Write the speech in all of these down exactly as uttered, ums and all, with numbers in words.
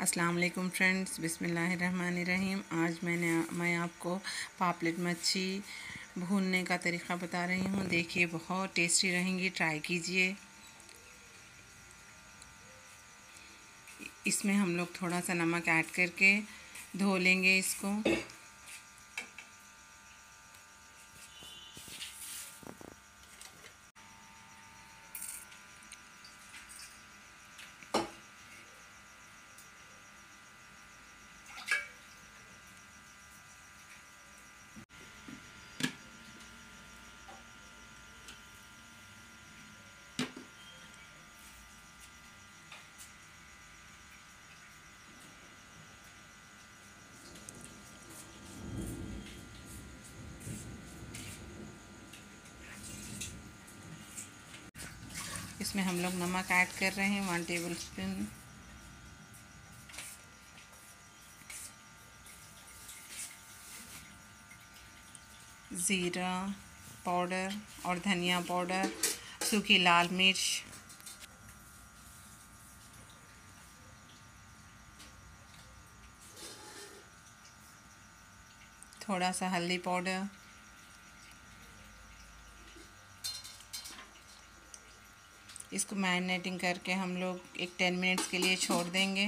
अस्सलाम वालेकुम फ्रेंड्स, बिस्मिल्लाहिर्रहमानिर्रहीम। आज मैंने मैं आपको पापलेट मच्छी भूनने का तरीक़ा बता रही हूँ। देखिए, बहुत टेस्टी रहेंगी, ट्राई कीजिए। इसमें हम लोग थोड़ा सा नमक ऐड करके धो लेंगे इसको। इसमें हम लोग नमक ऐड कर रहे हैं वन टेबल स्पून। ज़ीरा पाउडर और धनिया पाउडर, सूखी लाल मिर्च, थोड़ा सा हल्दी पाउडर, इसको मैरिनेटिंग करके हम लोग एक टेन मिनट्स के लिए छोड़ देंगे।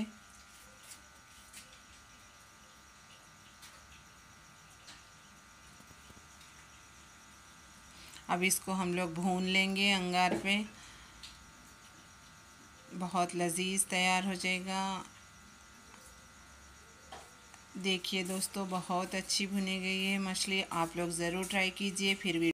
अब इसको हम लोग भून लेंगे अंगार पे। बहुत लजीज तैयार हो जाएगा। देखिए दोस्तों, बहुत अच्छी भुनी गई है मछली। आप लोग ज़रूर ट्राई कीजिए। फिर भी